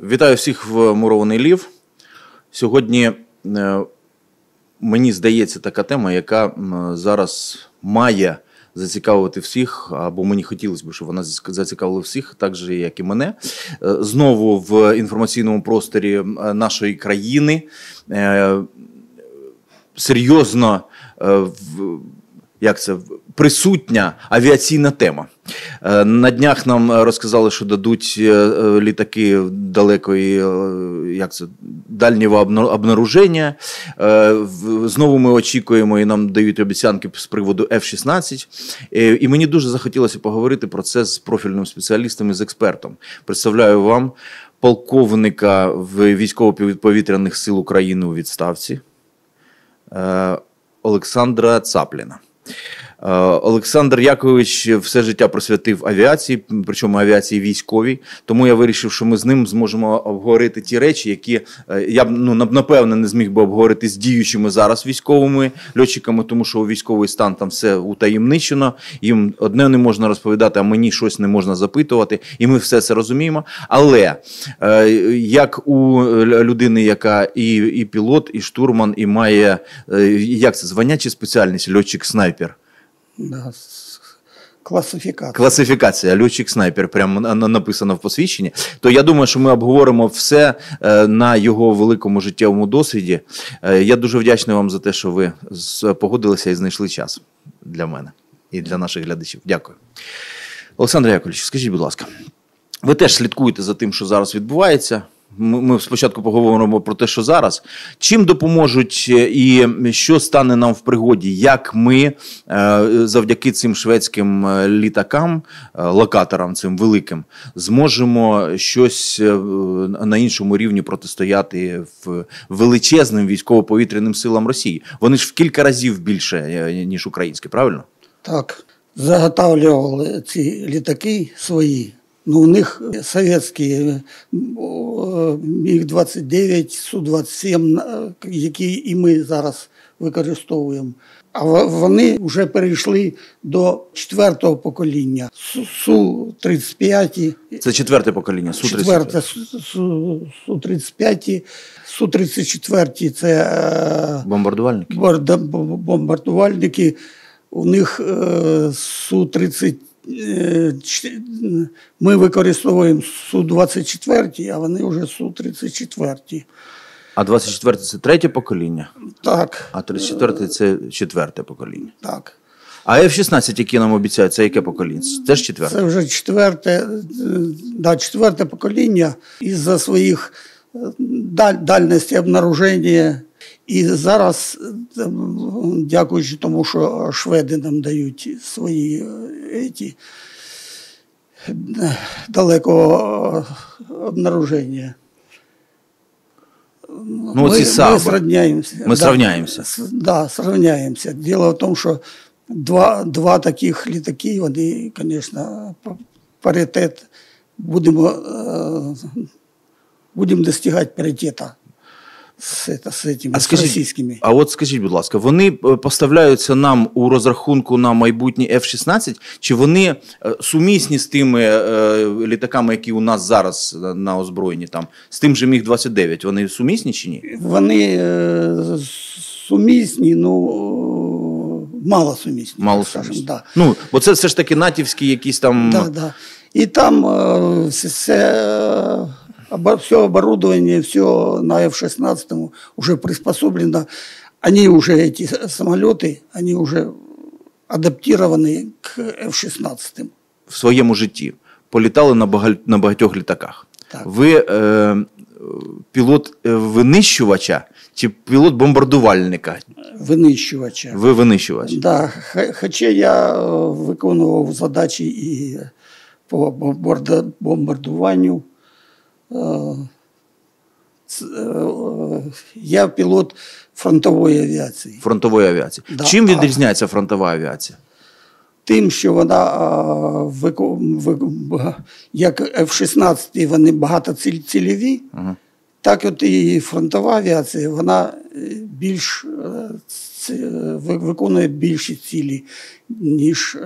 Вітаю всіх в Мурований Львів. Сьогодні, мені здається, така тема, яка зараз має зацікавити всіх, або мені хотілося б, щоб вона зацікавила всіх, так же, як і мене. Знову в інформаційному просторі нашої країни серйозно присутня авіаційна тема. На днях нам розказали, що дадуть літаки дальнього обнаруження. Знову ми очікуємо і нам дають обіцянки з приводу F-16. І мені дуже захотілося поговорити про це з профільним спеціалістом і з експертом. Представляю вам полковника Військово-повітряних сил України у відставці Олександра Цапліна. Олександр Якович все життя присвятив авіації, причому авіації військовій, тому я вирішив, що ми з ним зможемо обговорити ті речі, які я б, напевно, не зміг би обговорити з діючими зараз військовими льотчиками, тому що у військовий стан там все утаємничено, їм одне не можна розповідати, а мені щось не можна запитувати, і ми все це розуміємо. Але як у людини, яка і пілот, і штурман, і має, як це, звання чи спеціальність, льотчик-снайпер? Да, класифікація. Класифікація, льотчик-снайпер, прямо написано в посвідченні. То я думаю, що ми обговоримо все на його великому життєвому досвіді. Я дуже вдячний вам за те, що ви погодилися і знайшли час для мене і для наших глядачів. Дякую. Олександр Яковлевич, скажіть, будь ласка, ви теж слідкуєте за тим, що зараз відбувається. Ми спочатку поговоримо про те, що зараз. Чим допоможуть і що стане нам в пригоді? Як ми завдяки цим шведським літакам, локаторам цим великим, зможемо щось на іншому рівні протистояти величезним військово-повітряним силам Росії? Вони ж в кілька разів більше, ніж українські, правильно? Так. Заготавлювали ці літаки свої. У них совєтські Міг-29, Су-27, які і ми зараз використовуємо. А вони вже перейшли до 4-го покоління. Су-35. Це 4-те покоління, Су-35. Су-35, Су-34 – це бомбардувальники. Бомбардувальники. У них Су-30. Ми використовуємо Су-24, а вони вже Су-34. А 24 – це 3-те покоління? Так. А 34 – це 4-те покоління? Так. А F-16, які нам обіцяють, це яке покоління? Це ж 4-те? Це вже 4-те покоління із-за своїх дальності обнаруження. І зараз, дякуючи тому, що шведи нам дають свої далекого обнаруження, ми сравняємося. Ми сравняємося. Да, сравняємося. Діло в тому, що два таких літаки, вони, звісно, паритет, будемо достигати паритету з російськими. А от скажіть, будь ласка, вони поставляються нам у розрахунку на майбутній F-16, чи вони сумісні з тими літаками, які у нас зараз на озброєнні, там, з тим же Міг-29, вони сумісні чи ні? Вони сумісні, мало сумісні. Мало сумісні. Да. Бо це все ж таки натівські якісь там... Да. І там все оборудование, все на F-16 уже приспособлено. Они уже, эти самолеты, они уже адаптированы к F-16. В своєму житті політали на багатьох літаках. Так. Ви пілот винищувача чи пілот бомбардувальника? Винищувача. Ви винищувач? Так. Да. Хоча я виконував задачі і по бомбардуванню. Я пілот фронтової авіації. Фронтової авіації. Да. Чим відрізняється фронтова авіація? Тим, що вона, як F-16, вони багатоцільові, так от і фронтова авіація, вона більш виконує більші цілі, ніж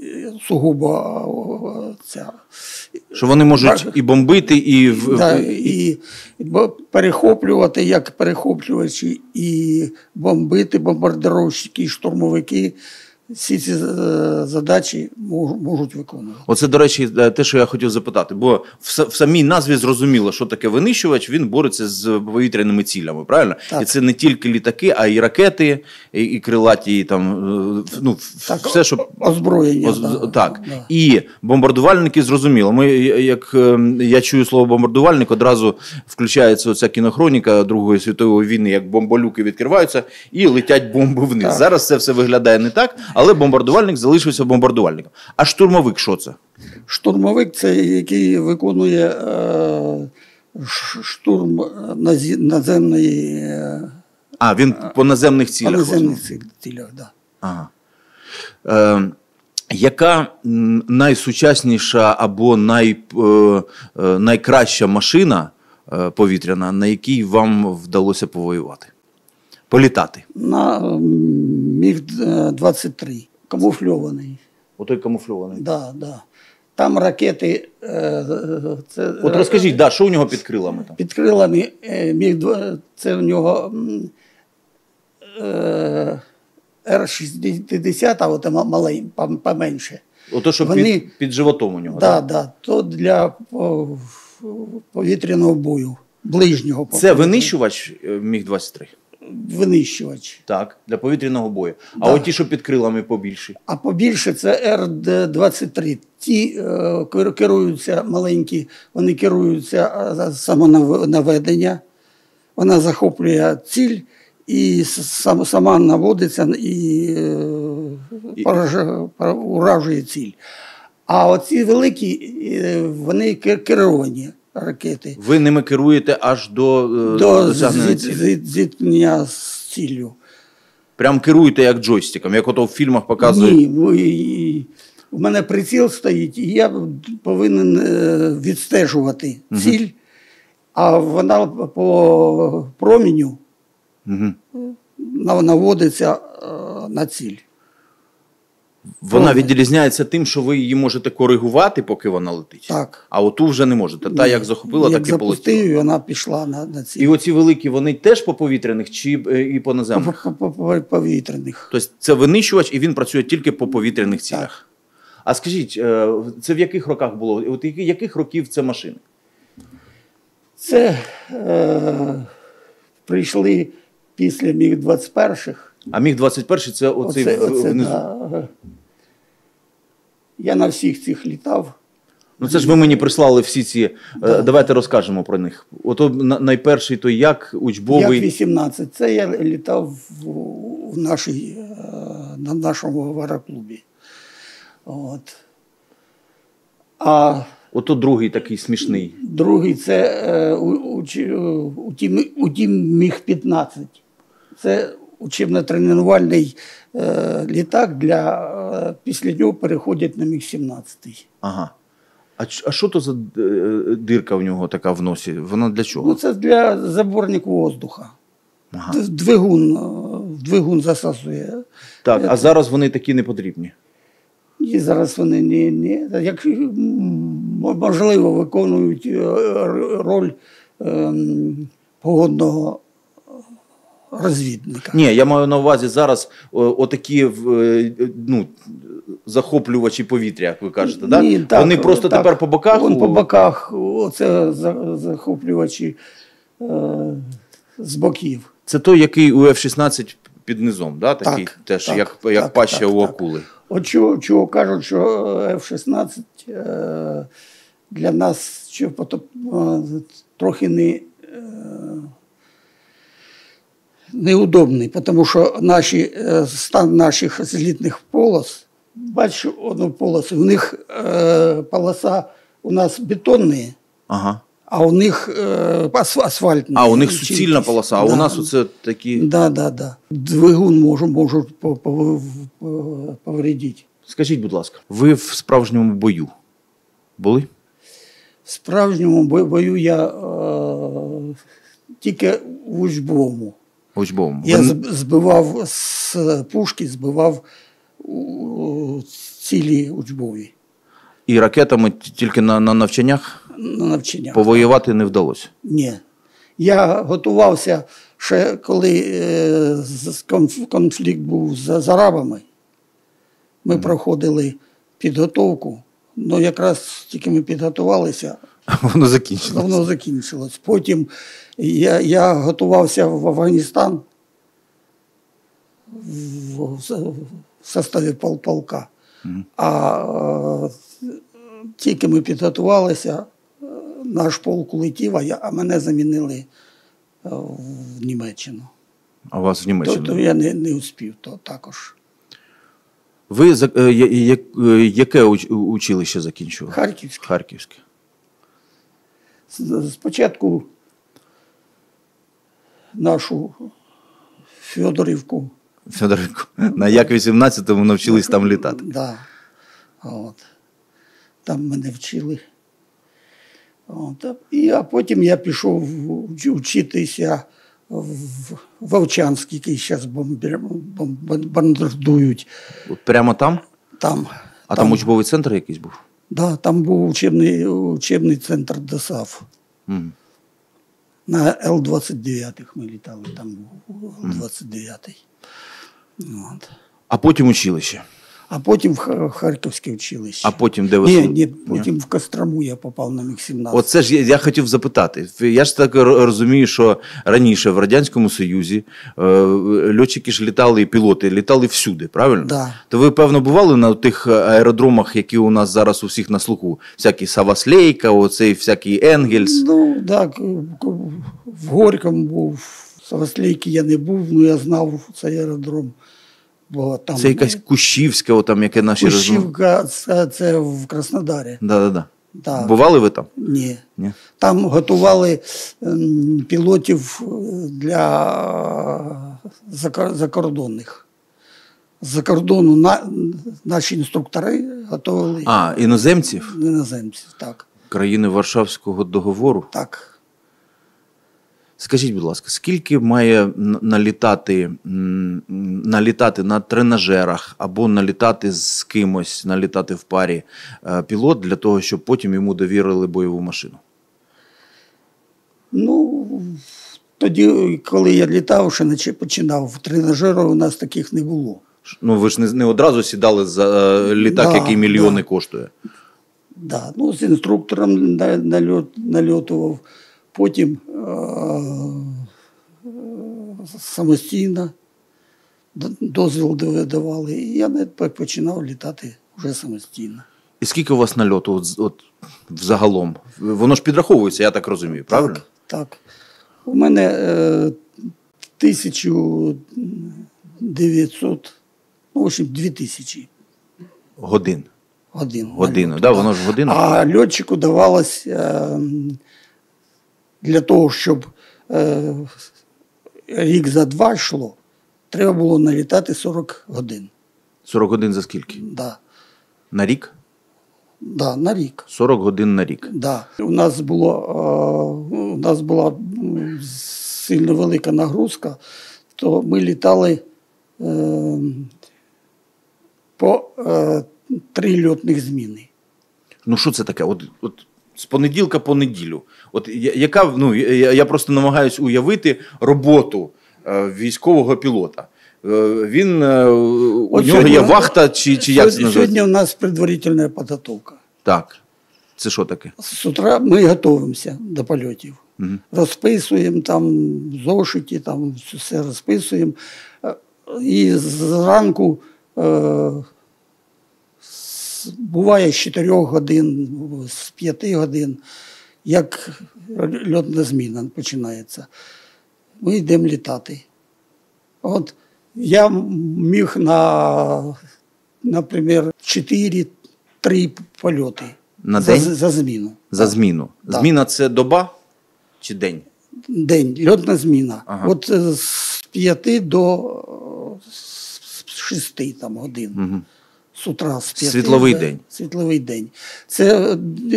сугубо ця. Що вони можуть і бомбити, і... Да, і перехоплювати, як перехоплювачі, і бомбити, бомбардировщики, і штурмовики. Всі ці задачі можуть виконувати. Оце, до речі, те, що я хотів запитати. Бо в самій назві зрозуміло, що таке винищувач, він бореться з повітряними цілями, правильно? Так. І це не тільки літаки, а й ракети, і крилаті, і там, ну, так, все, що... Озброєння. Так. Да. І бомбардувальники, зрозуміло. Як я чую слово бомбардувальник, одразу включається оця кінохроніка Другої світової війни, як бомболюки відкриваються і летять бомби вниз. Так. Зараз це все виглядає не так, але бомбардувальник залишився бомбардувальником. А штурмовик що це? Штурмовик – це який виконує штурм наземної... А, він по наземних цілях. По наземних цілях, так. Да. Ага. Яка найсучасніша або найкраща машина повітряна, на якій вам вдалося повоювати? Політати? На МіГ-23. Камуфльований. Отой камуфльований? Да. Там ракети... От розкажіть, що у нього під крилами? Там? Під крилами МіГ-2, це у нього Р-60, а от маленький, поменше. Ото, що вони... під животом у нього? Да. То для повітряного бою, ближнього. Це винищувач МіГ-23? Винищувач. Так, для повітряного бою. Да. А от ті, що під крилами побільші? А побільше це Р-23. Ті керуються маленькі, вони керуються самонаведення. Вона захоплює ціль і сама наводиться і уражує ціль. А оці великі, вони керовані ракети. Ви ними керуєте аж до досягнення цілі? Зіткнення з ціллю. Прям керуєте як джойстиком, як ото в фільмах показують? Ні, у мене приціл стоїть, і я повинен відстежувати ціль, а вона по проміню наводиться на ціль. Вона відрізняється тим, що ви її можете коригувати, поки вона летить? Так. А оту вже не можете? Та як захопила, так і полетіла? Як запустив, і вона пішла на ціль. І оці великі, вони теж по повітряних чи і по наземних? По повітряних. Тобто це винищувач, і він працює тільки по повітряних цілях? Так. А скажіть, це в яких роках було? От яких років це машини? Це прийшли після МіГ-21. А МіГ-21 це оцей внизу? Да. Я на всіх цих літав. Ну це ж ви мені прислали всі ці, давайте розкажемо про них. Ото найперший той як учбовий... Як-18, це я літав на нашому аероклубі. От. А ото другий такий смішний. Другий це УТІМ МіГ-15. Це учебно-тренувальний літак, після нього переходять на МіГ-17. Ага. А що то за дирка в нього така в носі? Вона для чого? Ну, це для заборнику воздуха. Ага. Двигун засасує. Так, а зараз вони такі не потрібні? І зараз вони як можливо виконують роль погодного розвідника. Ні, я маю на увазі зараз отакі захоплювачі повітря, як ви кажете, так? Ні, так? Вони просто тепер по боках? По боках, оце захоплювачі з боків. Це той, який у F-16 під низом, да? Такий так, теж, так, як паща у акули. От чого кажуть, що F-16 для нас трохи неудобний, тому що стан наших злітних полос, бачу одну полосу, у них полоса у нас бетонні, ага. А у них асфальтні. А у них суцільна полоса, а у нас оце такі... Да. Двигун можуть повредити. Скажіть, будь ласка, ви в справжньому бою були? В справжньому бою я тільки в учбовому. Учбовому. Я збивав з пушки, збивав цілі учбові. І ракетами тільки на навчаннях? На навчаннях. Повоювати не вдалося? Ні. Я готувався ще коли конфлікт був з арабами. Ми проходили підготовку. Ну, якраз тільки ми підготувалися, Воно закінчилося. воно закінчилось. Потім я готувався в Афганістан в составі полка. А тільки ми підготувалися, наш полк улетів, а мене замінили в Німеччину. А вас в Німеччину? То я не успів, то також. Ви яке училище закінчували? Харківське. Харківське. Спочатку нашу Федорівку. Федоренко. На Як-18 навчились там літати. Да. От. Там мене вчили. От. А потім я пішов вчитися в Вовчанськ, який зараз бомбардують. Прямо там? Там. А там учбовий центр якийсь був? Да, там був учебний центр ДОСААФ. На Л-29 ми літали, там був Л-29. От. А потім училище? А потім в Харківське училище. А потім де ви? Ні, потім в Кострому я попав на МіГ-17. Оце ж я хотів запитати. Я ж так розумію, що раніше в Радянському Союзі льотчики ж літали і пілоти літали всюди, правильно? Да. То ви, певно, бували на тих аеродромах, які у нас зараз у всіх на слуху? Всякий Саваслейка, оцей всякий Енгельс. Ну, так, в Горькому був, в Саваслейці я не був, але я знав цей аеродром. Бо там Це якась Кущівська, там, яке наші Кущівка, це в Краснодарі. Да. Да. Бували ви там? Ні. Ні. Там готували пілотів для закордонних. З-за кордону наші інструктори готували Іноземців? Іноземців, так. Країни Варшавського договору? Так. Скажіть, будь ласка, скільки має налітати на тренажерах або налітати з кимось, налітати в парі пілот для того, щоб потім йому довірили бойову машину? Ну, тоді, коли я літав, ще починав, в тренажеру у нас таких не було. Ну, ви ж не одразу сідали за літак, який мільйони коштує. Да. Ну, з інструктором нальотував. Потім самостійно дозвіл давали, і я починав літати вже самостійно. І скільки у вас нальоту от взагалом? Воно ж підраховується, я так розумію, правильно? Так. У мене 1900, в общем, 2000 годин. Годину, да, воно ж година. А льотчику давалось для того, щоб рік за два йшло, треба було налітати 40 годин. 40 годин за скільки? Да. На рік? Да, на рік. 40 годин на рік. Да. У нас була сильно велика нагрузка, то ми літали по 3 льотних зміни. Ну, що це таке? От з понеділка по неділю. От яка, я просто намагаюся уявити роботу військового пілота. Він, у нього є вахта, чи як це називається? Сьогодні у нас предварительна підготовка. Так. Це що таке? З утра ми готуємося до польотів. Угу. Розписуємо там в зошиті, там все розписуємо. І зранку буває з 4 годин, з 5 годин, як льотна зміна починається. Ми йдемо літати. От я міг наприклад, 4-3 польоти на день? За зміну. За зміну. Да. Зміна – це доба чи день? День, льотна зміна. Ага. От з 5 до 6 там, годин. Угу. з утра з 5. Світловий день. Світловий день. Це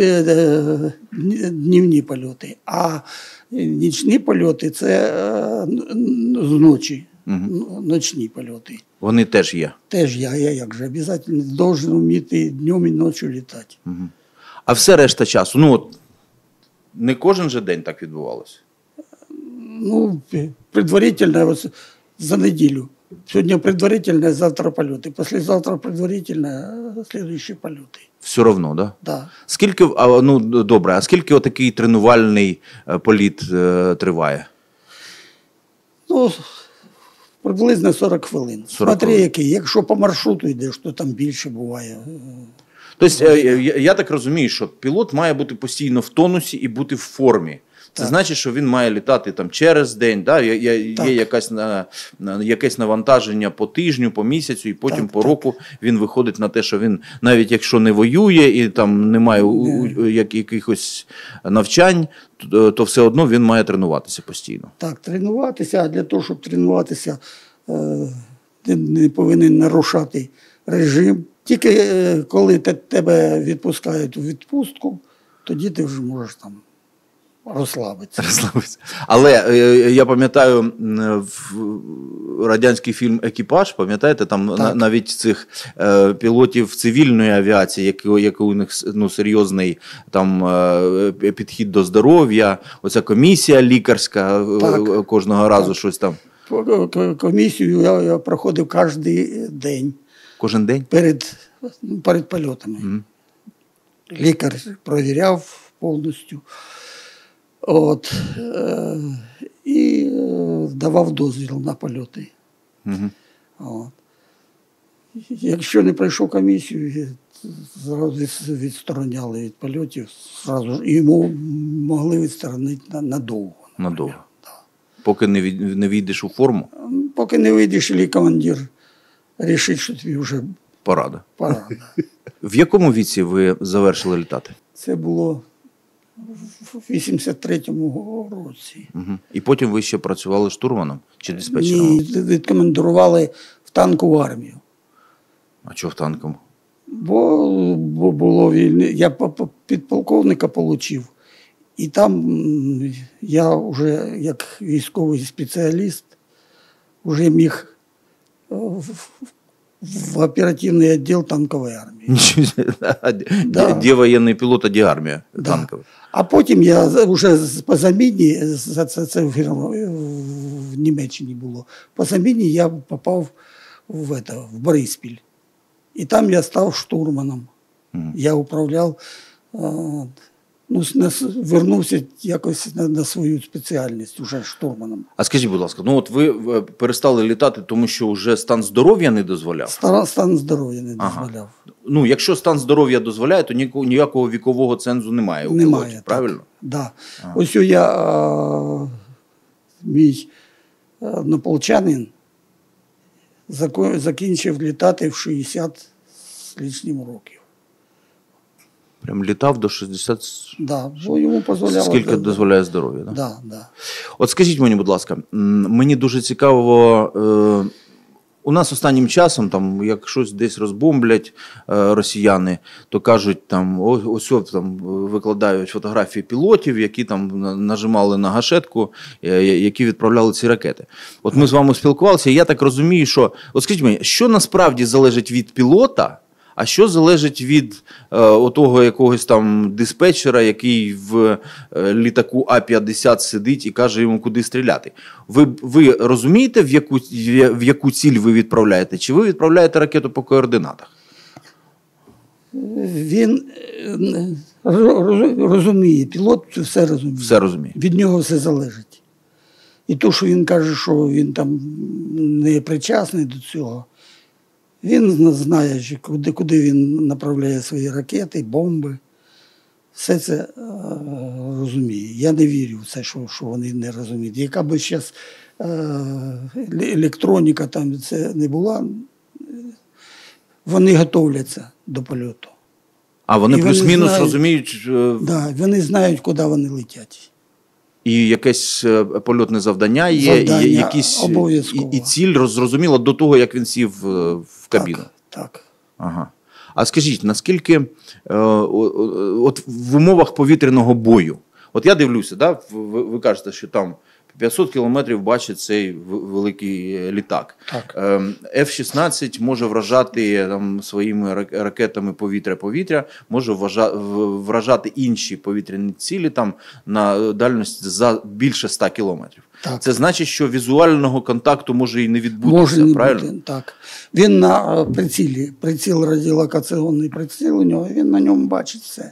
днівні польоти. А нічні польоти – це зночі. Ночні польоти. Вони теж є? Теж я як же, обов'язково должен вміти днем і ночі літати. А все решта часу, ну от, не кожен же день так відбувалося? Ну, предварительно ось за неділю. Сьогодні предварительно, завтра польоти. Післязавтра предварительно, слідуючі польоти. Все одно, да? Да. Скільки, ну добре, а скільки отакий тренувальний політ триває? Ну, приблизно 40 хвилин. 40 Смотри, який. Якщо по маршруту йдеш, то там більше буває. Тобто, я так розумію, що пілот має бути постійно в тонусі і бути в формі. Це значить, що він має літати там через день, да? Є якесь навантаження по тижню, по місяцю, і потім по року він виходить на те, що він, навіть якщо не воює і там немає якихось навчань, то все одно він має тренуватися постійно. Так, тренуватися, а для того, щоб тренуватися, ти не повинен нарушати режим. Тільки коли тебе відпускають у відпустку, тоді ти вже можеш там розслабитися. Але я пам'ятаю радянський фільм «Екіпаж», пам'ятаєте, там навіть цих пілотів цивільної авіації, який у них серйозний там підхід до здоров'я, оця комісія лікарська кожного разу щось там. Комісію я проходив кожен день. Кожен день? Перед польотами. Лікар провіряв повністю. От, і давав дозвіл на польоти. От. Якщо не пройшов комісію, зразу відстороняли від польотів, зразу, і йому могли відсторонити надовго. Надовго? Да. Поки не війдеш у форму? Поки не вийдеш, і командир рішить, що тобі вже пора. Да. В якому віці ви завершили літати? Це було в 83-му році. І потім ви ще працювали штурманом чи диспетчером? Ні, відкомандирували в танкову армію. А чого в танкову? Бо було вільне. Я підполковника отримав. І там я вже як військовий спеціаліст вже міг в оперативний відділ танкової армії. Де воєнний пілот, а де армія танкова? А потім я вже по заміні, це в Німеччині було, по заміні я попав в Бориспіль. І там я став штурманом. Я управляв, вернувся якось на свою спеціальність, уже штурманом. А скажіть, будь ласка, ну от ви перестали літати, тому що вже стан здоров'я не дозволяв? Стан здоров'я не дозволяв. Ну, якщо стан здоров'я дозволяє, то ніякого вікового цензу немає у пілотів, правильно? Так, да. Ось мій однополчанин закінчив літати в 60 з лишнім років. Прям літав до 60? Да, бо йому дозволяло. Скільки дозволяє здоров'я? Да, да. От скажіть мені, будь ласка, мені дуже цікаво, у нас останнім часом, там, як щось десь розбомблять росіяни, то кажуть, там, ось там викладають фотографії пілотів, які там нажимали на гашетку, які відправляли ці ракети. От ми з вами спілкувалися, і я так розумію, що, от скажіть мені, що насправді залежить від пілота, а що залежить від отого якогось там диспетчера, який в літаку А-50 сидить і каже йому, куди стріляти? Ви розумієте, в яку ціль ви відправляєте? Чи ви відправляєте ракету по координатах? Він розуміє, пілот все розуміє. Все розуміє. Від нього все залежить. І то, що він каже, що він там не причасний до цього, він знає, куди він направляє свої ракети, бомби. Все це розуміє. Я не вірю в це, що вони не розуміють. Яка б зараз електроніка там це не була, вони готовляться до польоту. А вони плюс-мінус розуміють? Так, да, вони знають, куди вони летять. І якесь польотне завдання є, і ціль зрозуміла до того, як він сів в кабіну. Так. Ага. А скажіть, наскільки от в умовах повітряного бою, от я дивлюся, да, ви кажете, що там 500 кілометрів бачить цей великий літак. Так. F-16 може вражати там, своїми ракетами повітря-повітря, може вражати інші повітряні цілі там, на дальність за більше 100 кілометрів. Так. Це значить, що візуального контакту може і не відбутися, може не правильно? Бути, так. Він на прицілі, приціл радіолокаційний приціл у нього, він на ньому бачить все.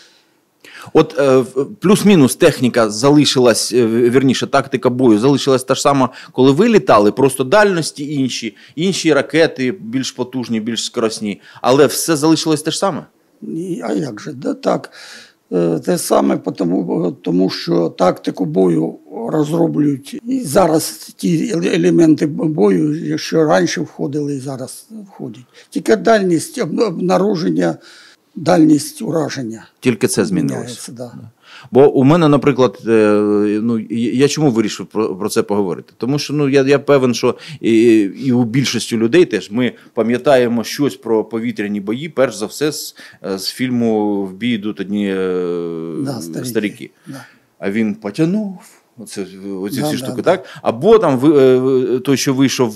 От плюс-мінус техніка залишилась, вірніше, тактика бою залишилась та ж сама, коли ви літали, просто дальності інші ракети більш потужні, більш скоростні, але все залишилось те ж саме? А як же? Да, так. Те саме, тому що тактику бою розроблюють. І зараз ті елементи бою, що раніше входили, і зараз входять. Тільки дальність обнаруження, дальність ураження. Тільки це змінилося. Да. Бо у мене, наприклад, ну, я чому вирішив про це поговорити? Тому що я певен, що і у більшості людей теж ми пам'ятаємо щось про повітряні бої, перш за все, з фільму «В бій йдуть одні старіки». Да. А він потягнув. Оці всі штуки, так? Або там той, що вийшов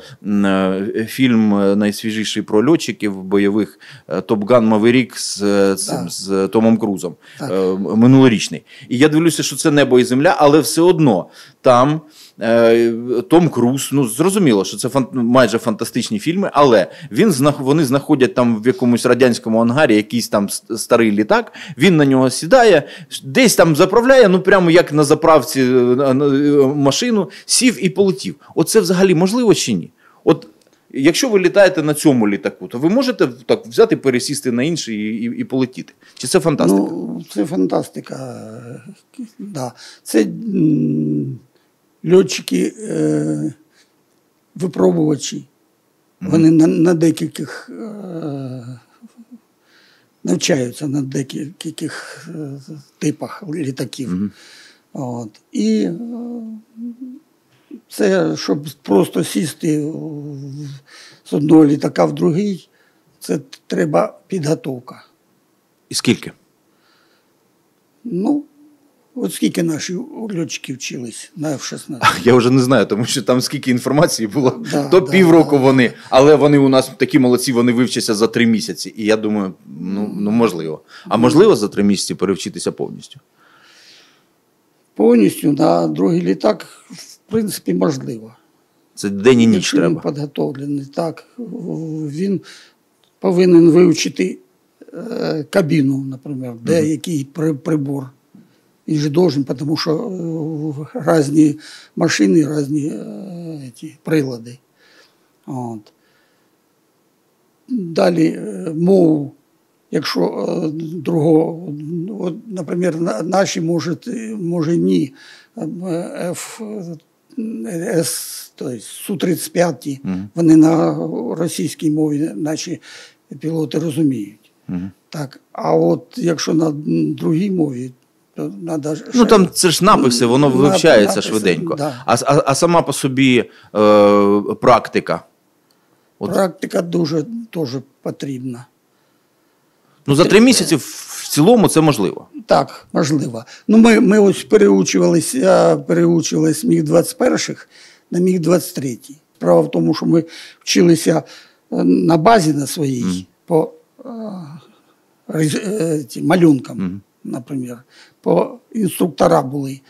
фільм найсвіжіший про льотчиків бойових «Топ Ган Маверік» з Томом Крузом, минулорічний. І я дивлюся, що це небо і земля, але все одно там Том Круз, ну зрозуміло, що це майже фантастичні фільми, але вони знаходять там в якомусь радянському ангарі якийсь там старий літак, він на нього сідає, десь там заправляє, ну прямо як на заправці машину, сів і полетів. Оце взагалі можливо чи ні? От якщо ви літаєте на цьому літаку, то ви можете так взяти, пересісти на інший і полетіти? Чи це фантастика? Ну, це фантастика, да. Це льотчики, випробувачі, вони на декількох навчаються на декількох типах літаків. От. І це, щоб просто сісти з одного літака в другий, це треба підготовка. І скільки? Ну, от скільки наші льотчики вчились на F-16? Я вже не знаю, тому що там скільки інформації було, то півроку вони, але вони у нас такі молодці, вони вивчаться за 3 місяці. І я думаю, ну можливо. А можливо за 3 місяці перевчитися повністю? Повністю на другий літак, в принципі, можливо. Це день і ніч якщо треба. Він підготовлений, так. Він повинен вивчити кабіну, наприклад, де який прибор. Він же должен, тому що різні машини, різні прилади. От. Далі мову, якщо другого, от, наприклад, наші може ні, тобто Су-35, вони на російській мові наші пілоти розуміють. Так, а от якщо на другій мові, надо ще... Ну там це ж написи, воно вивчається швиденько. Да. А сама по собі практика? Практика дуже потрібна. Ну за 3 місяці в цілому це можливо? Так, можливо. Ну ми ось переучувались МіГ-21 на МіГ-23. Справа в тому, що ми вчилися на базі на своїй по малюнкам, наприклад, по інструктора були,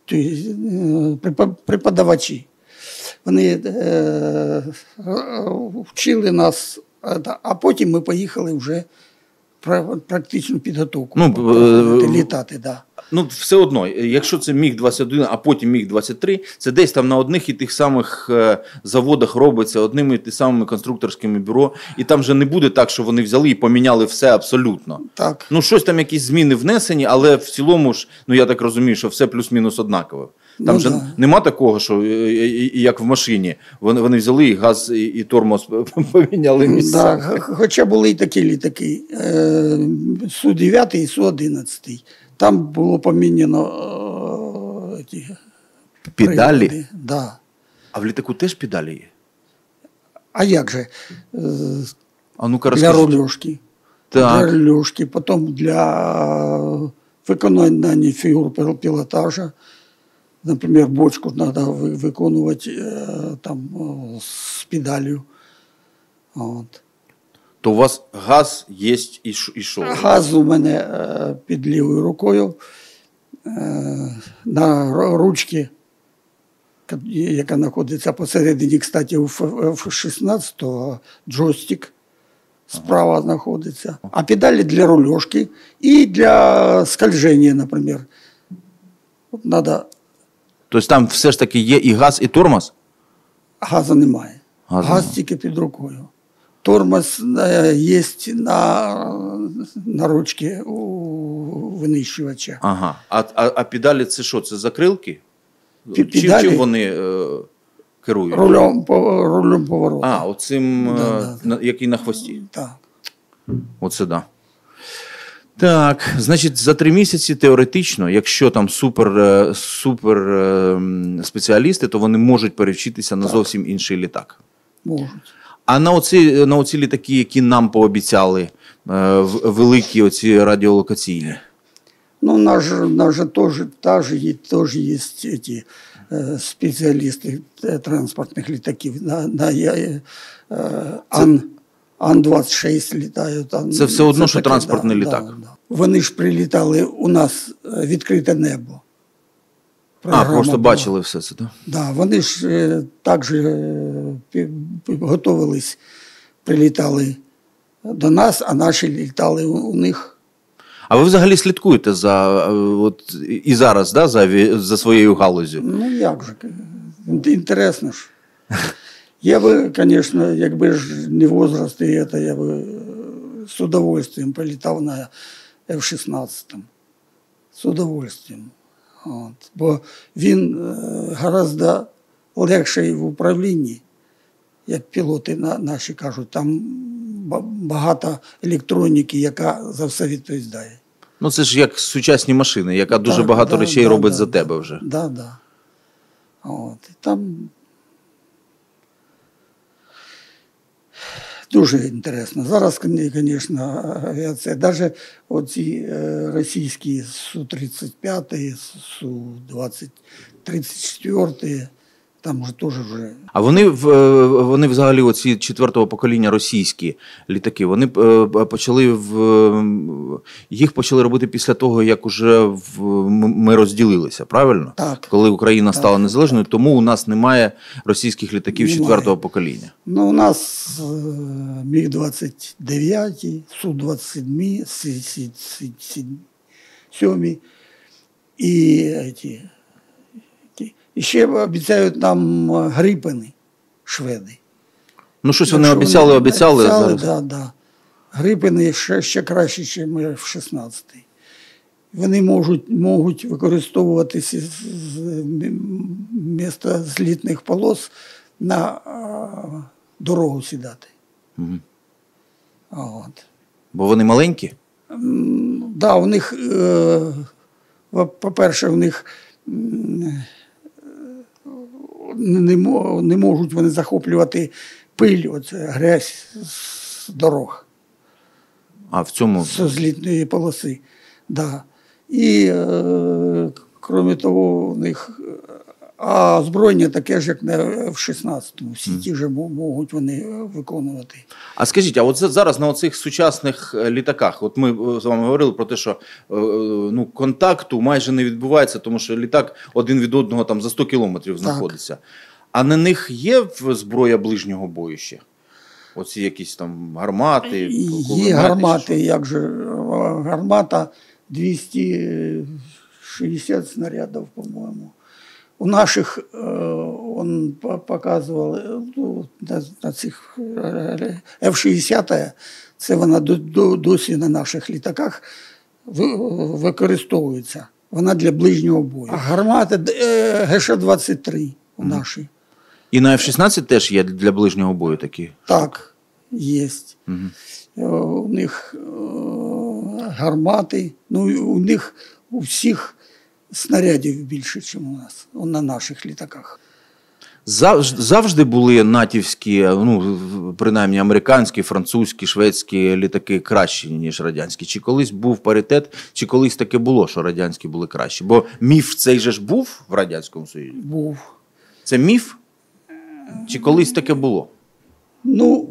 преподавачі. Вони вчили нас, а потім ми поїхали вже практичну підготовку літати. Да. Ну, все одно, якщо це МіГ-21, а потім МіГ-23, це десь там на одних і тих самих заводах робиться, одними і тими самими конструкторськими бюро, і там же не буде так, що вони взяли і поміняли все абсолютно. Так. Ну, щось там, якісь зміни внесені, але в цілому ж, ну, я так розумію, що все плюс-мінус однакове. Там же нема такого, що як в машині, вони взяли і газ, і тормоз поміняли місцями. Да, хоча були і такі літаки, Су-9 і Су-11. Там було поміняно педалі? Да. А в літаку теж педалі є? А як же? А ну-ка для розкажіть. рульошки. Так. Для рульошки, потім для виконання фігур пілотажа. Наприклад, бочку треба виконувати там, з педалью. От. То у вас газ є і що? Газ у мене під лівою рукою на ручці, яка знаходиться посередині, кстати, у F-16 джойстик справа знаходиться. А педалі для рульошки і для скольження, наприклад. От надо... Тобто там все ж таки є і газ, і тормоз? Газу немає. Газу Газ немає. тільки під рукою. Тормоз є на ручці у винищувача. Ага. А педалі це що? Це закрилки? Педалі- Чим вони керують? Рулем повороту. А, оцим, Да. який на хвості. Так. Оце да. Так, значить, за 3 місяці теоретично, якщо там супер спеціалісти, то вони можуть перевчитися на зовсім інший літак. Можуть. А на оці літаки, які нам пообіцяли, великі оці радіолокаційні. Ну, наш же тоже есть эти специалисты транспортных летаків. Ан-26 літають. Це все одно, що таке, транспортний літак. Да. Вони ж прилітали у нас відкрите небо. Програма Просто була. бачили все це, так? Да, вони ж також готувались, прилітали до нас, а наші літали у них. А ви взагалі слідкуєте і зараз, да, за своєю галузю? Ну, як же, інтересно ж. Я би, звісно, якби ж не возраст, і це, я би з удовольствием політав на F-16. З удовольствием. От. Бо він гораздо легший в управлінні, як пілоти наші кажуть. Там багато електроніки, яка за все відповідає. Ну, це ж як сучасні машини, яка дуже багато речей робить за тебе вже. Так. От. І там дуже інтересно. Зараз, звісно, авіація, навіть оці російські Су-35, Су-34, там вже теж вже. А вони взагалі, оці 4-го покоління російські літаки, вони їх почали робити після того, як уже ми розділилися, правильно? Так. Коли Україна стала незалежною, тому у нас немає російських літаків 4-го покоління. Ну, у нас Міг-29, Су-27, Сі-7 і ще обіцяють нам Грипени, шведи. Ну, щось вони Якщо обіцяли зараз. Да. Грипени ще краще, ніж F-16. Вони можуть використовуватися вмісто злітних полос на дорогу сідати. Угу. От. Бо вони маленькі? Да, у них, по-перше, у них не можуть вони захоплювати пиль, оце грязь з дорог. А в цьому? З злітної полоси. Да. І, крім того, у них озброєння таке ж, як на F-16. Всі ті ж можуть вони виконувати. А скажіть, а от зараз на оцих сучасних літаках, от ми з вами говорили про те, що контакту майже не відбувається, тому що літак один від одного там за 100 кілометрів знаходиться. А на них є зброя ближнього бою ще? Оці якісь там гармати? Є гармати, як же, гармата 260 снарядів, по-моєму. У наших, он показував, на цих F-60, це вона досі на наших літаках використовується. Вона для ближнього бою. А гармата ГШ-23 у нашій. І на F-16 теж є для ближнього бою такі? Так, є. У них гармати, у них у всіх снарядів більше, ніж у нас, на наших літаках. Завжди були натівські, ну, принаймні американські, французькі, шведські літаки кращі, ніж радянські? Чи колись був паритет, чи колись таке було, що радянські були кращі? Бо міф цей же ж був в Радянському Союзі? Був. Це міф? Чи колись таке було? Ну,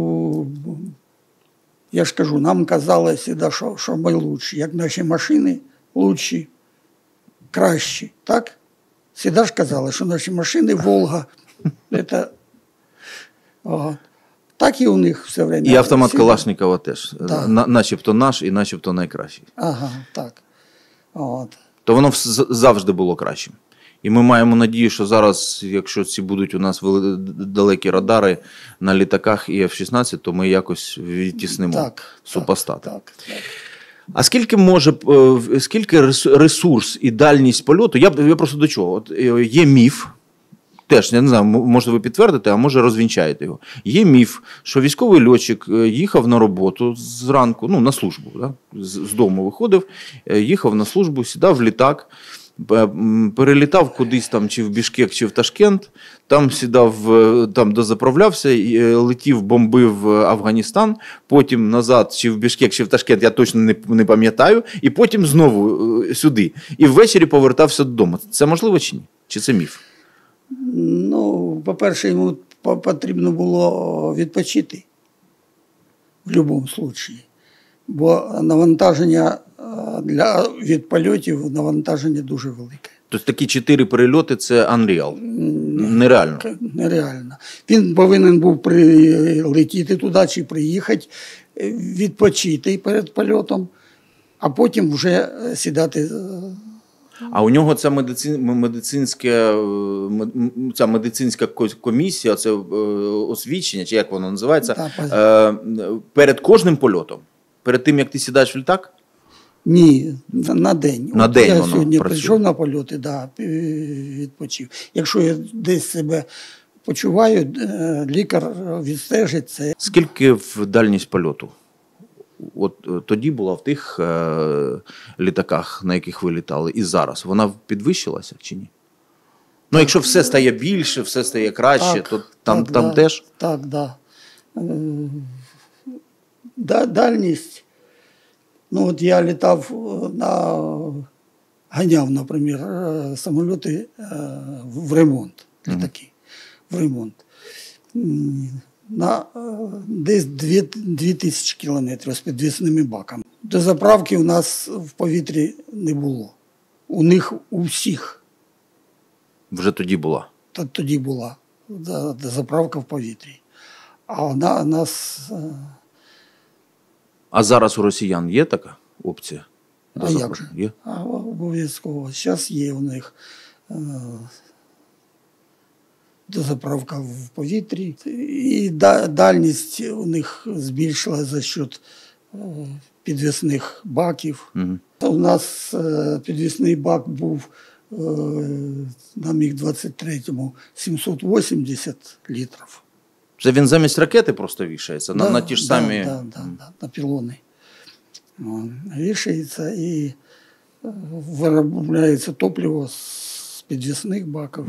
я ж кажу, нам казали завжди, що ми лучші. Як наші машини лучші, кращі, так? Завжди ж казали, що наші машини «Волга». Это... Ага. Так і у них все время. І автомат Калашникова теж. Да. Начебто наш і начебто найкращий. Ага, так. От. То воно завжди було кращим. І ми маємо надію, що зараз, якщо ці будуть у нас далекі радари на літаках і F-16, то ми якось відтіснимо супостата. Так. А скільки ресурс і дальність польоту, я просто до чого? От є міф, теж, я не знаю, може ви підтвердите, а може розвінчаєте його. Є міф, що військовий льотчик їхав на роботу зранку, ну, на службу, да? З дому виходив, їхав на службу, сідав в літак, перелітав кудись там, чи в Бішкек, чи в Ташкент, там сідав, там дозаправлявся, летів, бомбив Афганістан, потім назад, чи в Бішкек, чи в Ташкент, я точно не пам'ятаю, і потім знову сюди. І ввечері повертався додому. Це можливо чи ні? Чи це міф? Ну, по-перше, йому потрібно було відпочити в будь-якому випадку. Бо навантаження від польотів навантаження дуже велике. Тобто такі 4 перельоти – це unreal? Нереально? Нереально. Він повинен був прилетіти туди чи приїхати, відпочити перед польотом, а потім вже сідати. А у нього ця медицинська комісія, це освідчення, чи як воно називається, перед кожним польотом? Перед тим, як ти сідаєш в літак? Ні, на день. На день я воно сьогодні працює. Прийшов на польоти, відпочив. Якщо я десь себе почуваю, лікар відстежить це. Скільки в дальність польоту? От тоді була в тих літаках, на яких ви літали, і зараз. Вона підвищилася чи ні? Ну, якщо все стає більше, все стає краще, то там теж? Так. Дальність. Ну, от я літав ганяв, наприклад, самоліти в ремонт, літаки, в ремонт. На десь 2000 кілометрів з підвісними баками. До заправки у нас в повітрі не було. У них у всіх. Вже тоді була? Тоді була заправка в повітрі. А у нас... А зараз у росіян є така опція? А як же? Є? Обов'язково. Зараз є у них дозаправка в повітрі. І дальність у них збільшила за счет підвісних баків. Угу. У нас підвісний бак був на МіГ-23 780 літрів. Це він замість ракети просто вішається? На ті ж самі... на пілони. Вішається і виробляється топливо з підвісних баків.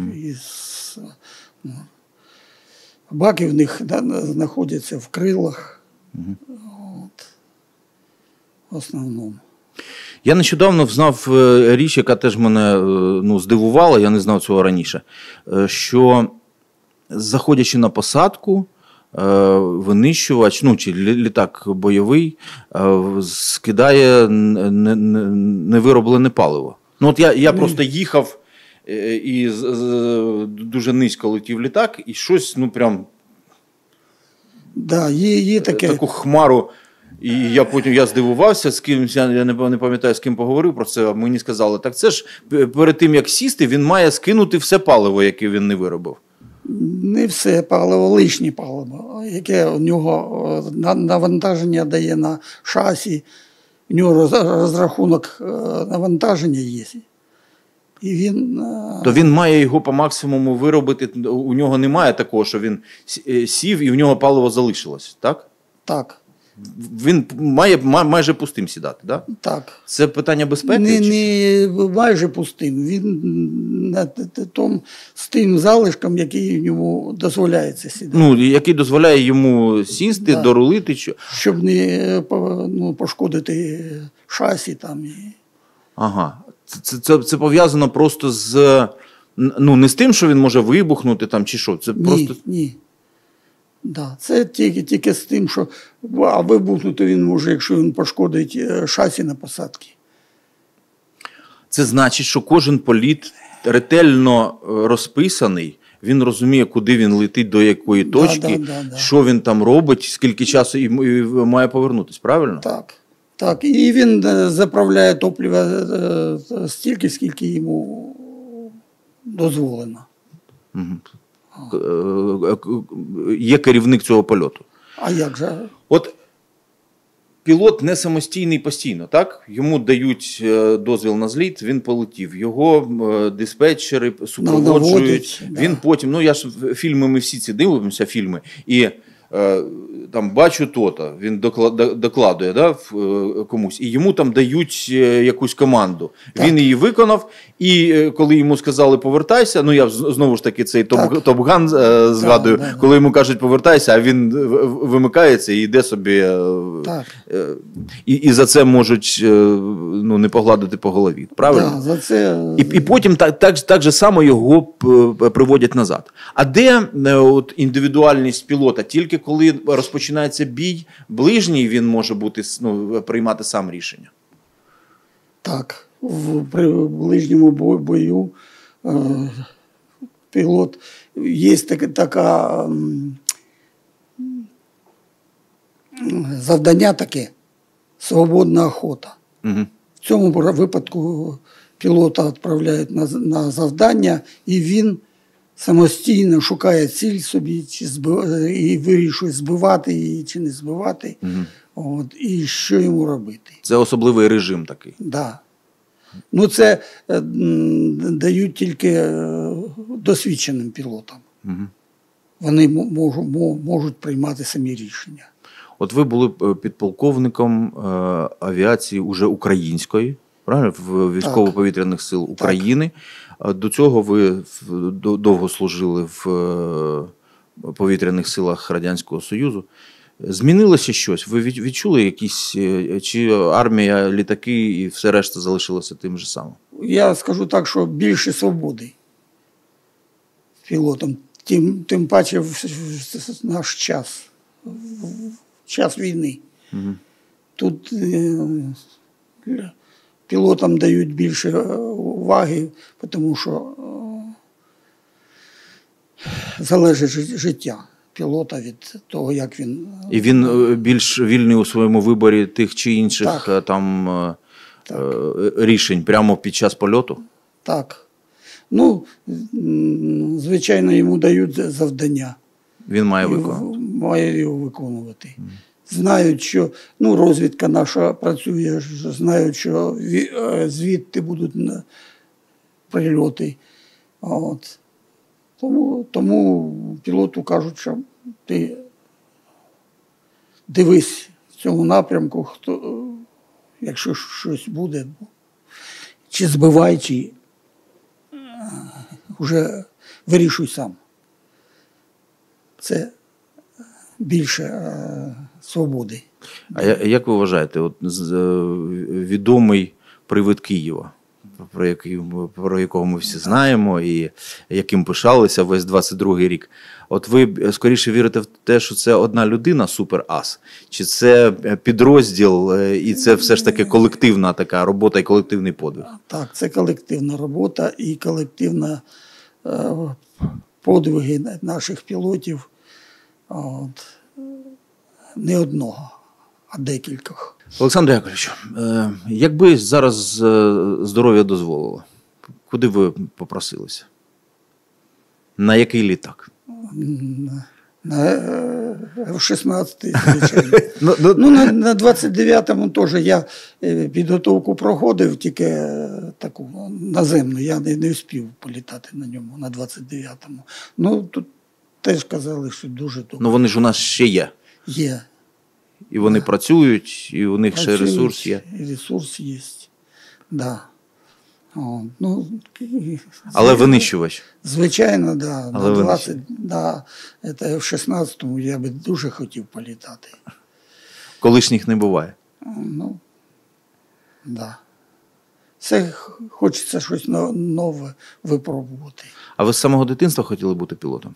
Баки в них знаходяться в крилах. От. В основному. Я нещодавно знав річ, яка теж мене здивувала, я не знав цього раніше, що заходячи на посадку, винищувач, чи літак бойовий, скидає невироблене паливо. Ну, от я просто їхав і дуже низько летів літак, і щось, прям є таке. Таку хмару. І я потім здивувався, з ким, я не пам'ятаю, з ким поговорив про це, мені сказали, так це ж перед тим, як сісти, він має скинути все паливо, яке він не виробив. Не все паливо, лишнє паливо, яке у нього навантаження дає на шасі, у нього розрахунок навантаження є. І він... То він має його по максимуму виробити, у нього немає такого, що він сів і в нього паливо залишилось, так? Так. Він має майже пустим сідати, да? Так. Це питання безпеки? Не майже пустим. Він з тим залишком, який йому дозволяється сідати. Ну, який дозволяє йому сісти, Да. дорулити. Щоб не пошкодити шасі там. Ага. Це пов'язано просто з... Ну, не з тим, що він може вибухнути там, чи що? Це просто... Ні. Да, це тільки з тим, що вибухнути він може, якщо він пошкодить шасі на посадці. Це значить, що кожен політ ретельно розписаний, він розуміє, куди він летить, до якої точки, що він там робить, скільки часу і має повернутися, правильно? Так. І він заправляє топливо стільки, скільки йому дозволено. Є керівник цього польоту. А як же? От пілот не самостійний постійно, так? Йому дають дозвіл на зліт, він полетів. Його диспетчери супроводжують. Він потім, ну я ж фільми, ми всі ці дивимося, фільми, і там бачу то-то, він докладує, да, комусь, і йому там дають якусь команду. Так. Він її виконав, і коли йому сказали повертайся, ну я знову ж таки цей Топ-Ган згадую, коли йому кажуть повертайся, а він вимикається і йде собі, і за це можуть ну, не погладити по голові, правильно? Да, за це... І потім так же само його приводять назад. А де от, індивідуальність пілота? Тільки коли розпочинається бій, ближній він може бути, ну, приймати сам рішення? Так, при ближньому бою пілот, є така завдання таке, свободна охота. Угу. В цьому випадку пілота відправляють на завдання, і він самостійно шукає ціль собі, і вирішує, збивати її чи не збивати, от, і що йому робити. Це особливий режим такий. Так. Да. Ну, це дають тільки досвідченим пілотам. Вони можуть приймати самі рішення. От ви були підполковником авіації уже української, правильно? В військово-повітряних сил України. До цього ви довго служили в повітряних силах Радянського Союзу. Змінилося щось? Ви відчули якісь, чи армія, літаки і все решта залишилося тим же самим? Я скажу так, що більше свободи пілотам. Тим паче в наш час, в час війни. Угу. Тут пілотам дають більше уваги, тому що залежить життя пілота від того, як він... І він більш вільний у своєму виборі тих чи інших там рішень прямо під час польоту? Так. Ну, звичайно, йому дають завдання. Він має виконувати. Має його виконувати. Знають, що розвідка наша працює, знають, що звідти будуть прильоти. От. Тому пілоту кажуть, що ти дивись в цьому напрямку, якщо щось буде, чи збивай, чи вже вирішуй сам. Це більше свободи. А як ви вважаєте, от відомий привид Києва, про якого ми всі знаємо і яким пишалися весь 22-й рік, от ви скоріше вірите в те, що це одна людина супер-ас? Чи це підрозділ і це все ж таки колективна така робота і колективний подвиг? Так, це колективна робота і колективна подвиги наших пілотів. От. Не одного, а декількох. Олександр Яковлевич, якби зараз здоров'я дозволило, куди ви попросилися? На який літак? На F-16, звичайно. На 29-му теж я підготовку проходив, тільки таку наземну. Я не встиг політати на ньому, на 29-му. Тут теж казали, що дуже добре. Вони ж у нас ще є. Є. І вони працюють, і у них ще ресурс є. І ресурс є, да. Але винищувач. Звичайно, да. Але На 20, да, це в 16-му я би дуже хотів політати. Колишніх не буває. Да. Все хочеться щось нове випробувати. А ви з самого дитинства хотіли бути пілотом?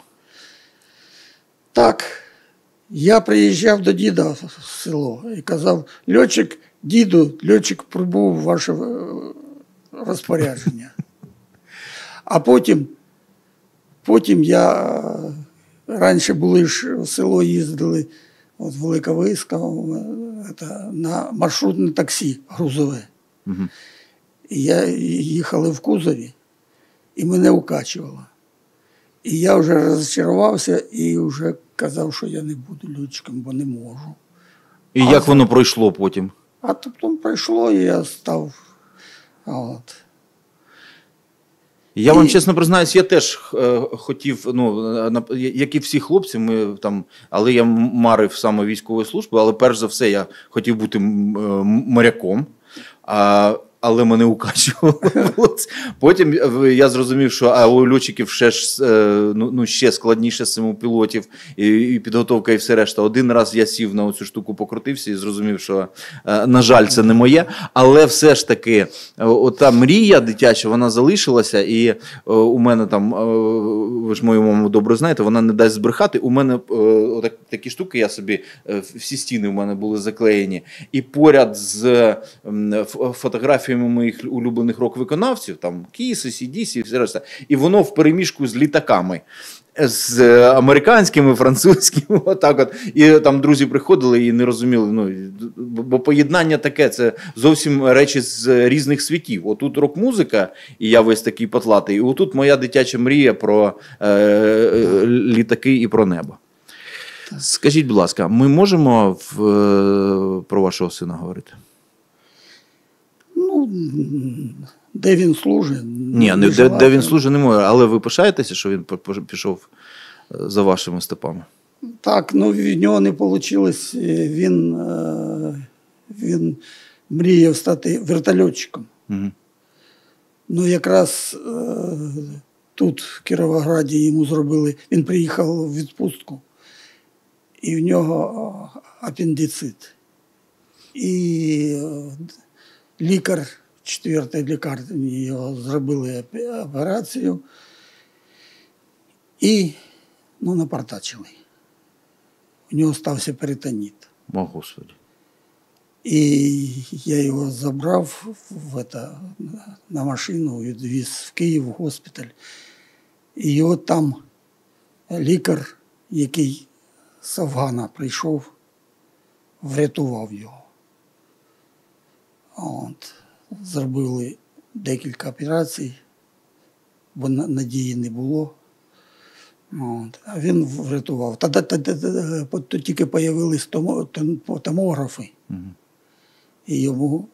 Так. Я приїжджав до діда в село і казав: льотчик, діду, льотчик прибув в ваше розпорядження. А потім я, раніше були ж в село їздили, от Велика Виска, на маршрутне таксі грузове. Угу. І їхали в кузові, і мене укачувало. І я вже розчарувався і вже казав, що я не буду льотчиком, бо не можу. І як воно пройшло потім? А потім пройшло, і я став. От. Я вам чесно признаюсь, я теж хотів, як і всі хлопці, але я марив саме військовою службою, але перш за все я хотів бути моряком. Але мене укачувало. Потім я зрозумів, що у льотчиків ще складніше самопілотів, і підготовка, і все решта. Один раз я сів на цю штуку, покрутився і зрозумів, що, на жаль, це не моє. Але все ж таки, ота мрія дитяча, вона залишилася. І у мене там, ви ж мою маму добре знаєте, вона не дасть збрехати. У мене такі штуки, я собі, всі стіни у мене були заклеєні. І поряд з фотографіями моїх улюблених рок-виконавців, там Кіс, AC/DC і все решта. І воно впереміжку з літаками. З американськими, французькими, отак от. І там друзі приходили і не розуміли, бо поєднання таке, це зовсім речі з різних світів. Отут рок-музика, і я весь такий потлатий, і отут моя дитяча мрія про літаки і про небо. Скажіть, будь ласка, ми можемо про вашого сина говорити? Де він служить? Ні, де він служить не може, але ви пишаєтеся, що він пішов за вашими стопами? Так, в нього не вийшло. Він мріяв стати вертольотчиком. Угу. Якраз тут, в Кіровограді, йому зробили, він приїхав у відпустку, і в нього апендицит. І лікар, 4-й лікарні його зробили операцію і напортачили. У нього стався перитоніт. О, Господи. І я його забрав на машину, відвіз в Київ, в госпіталь. І його там лікар, який з Афгана прийшов, врятував його. Зробили декілька операцій, бо надії не було. А він врятував. Тоді тільки з'явились томографи. Угу. І йому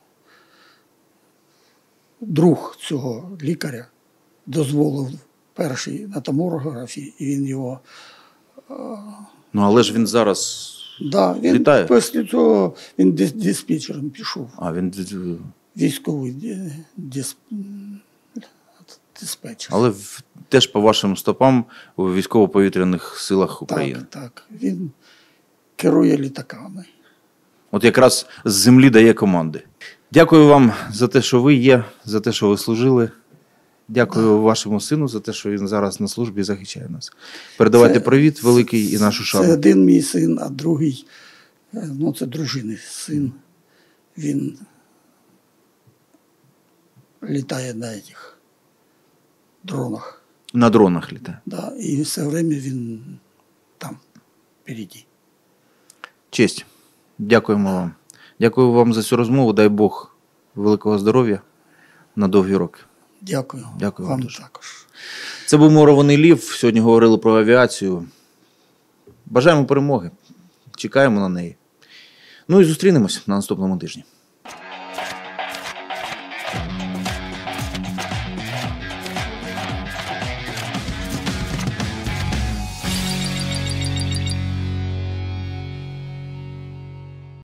друг цього лікаря дозволив перший на томографі, і він його... Але ж він зараз він літає? Після цього він диспетчером пішов. Він... Військовий диспетчер. Але теж по вашим стопам у військово-повітряних силах України. Так. Він керує літаками. От якраз з землі дає команди. Дякую вам за те, що ви є, за те, що ви служили. Дякую вашому сину за те, що він зараз на службі і захищає нас. Передавайте привіт великий і нашу шану. Це один мій син, а другий, це дружини син. Він літає на цих дронах. На дронах літає. Да, і все время він там, впереді. Честь. Дякуємо вам. Дякую вам за цю розмову. Дай Бог великого здоров'я на довгі роки. Дякую. Дякую вам дуже. Також. Це був Мурований Лів. Сьогодні говорили про авіацію. Бажаємо перемоги. Чекаємо на неї. І зустрінемось на наступному тижні.